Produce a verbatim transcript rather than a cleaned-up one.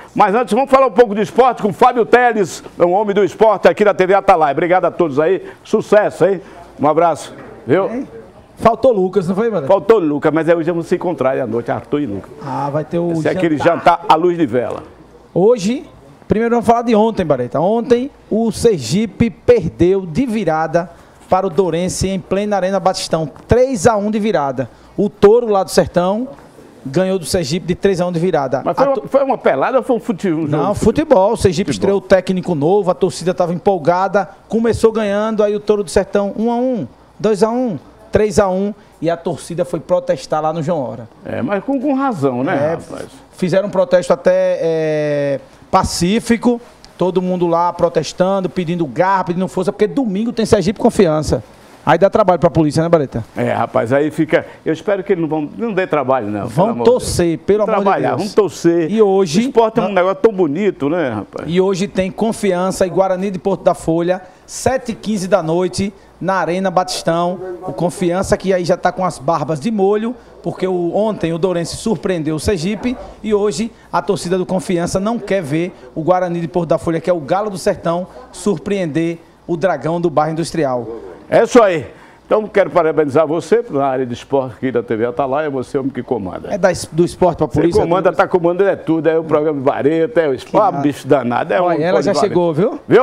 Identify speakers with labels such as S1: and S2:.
S1: Mas antes, vamos falar um pouco de esporte com o Fábio Teles, um homem do esporte aqui da T V Atalaia. Obrigado a todos aí. Sucesso, hein? Um abraço. Viu?
S2: É. Faltou Lucas, não foi, mano?
S1: Faltou Lucas, mas aí hoje vamos se encontrar à noite, Arthur e Lucas.
S2: Ah, vai ter o
S1: Esse
S2: jantar.
S1: é aquele jantar à luz de vela.
S2: Hoje, primeiro vamos falar de ontem, Bareta. Ontem, o Sergipe perdeu de virada para o Dourense em plena Arena Batistão. três a um de virada. O Touro, lá do Sertão, ganhou do Sergipe de três a um de virada.
S1: Mas foi uma, foi uma pelada ou foi um futebol?
S2: Não, futebol. O Sergipe futebol. Estreou técnico novo, a torcida estava empolgada, começou ganhando, aí o Touro do Sertão um a um, dois a um, três a um e a torcida foi protestar lá no João Hora.
S1: É, mas com, com razão, né,
S2: é,
S1: rapaz?
S2: Fizeram um protesto até é, pacífico, todo mundo lá protestando, pedindo garra, pedindo força, porque domingo tem Sergipe Confiança. Aí dá trabalho pra polícia, né, Bareta?
S1: É, rapaz, aí fica... Eu espero que eles não vão... Não dê trabalho, não.
S2: Vão torcer, pelo amor de Deus.
S1: Trabalhar, vamos torcer.
S2: E hoje...
S1: O esporte é um negócio tão bonito, né, rapaz?
S2: E hoje tem Confiança e Guarani de Porto da Folha, sete e quinze da noite, na Arena Batistão. O Confiança que aí já tá com as barbas de molho, porque o, ontem o Dourense surpreendeu o Sergipe e hoje a torcida do Confiança não quer ver o Guarani de Porto da Folha, que é o Galo do Sertão, surpreender o Dragão do Bairro Industrial.
S1: É isso aí. Então, quero parabenizar você na área de esporte aqui da T V Atalaia, você é o homem que comanda.
S2: É da, do esporte para a polícia?
S1: Você comanda, tá comandando é tudo, é o programa de vareta, é o esporte, bicho danado. É
S2: Olha, ela já chegou, viu? Viu?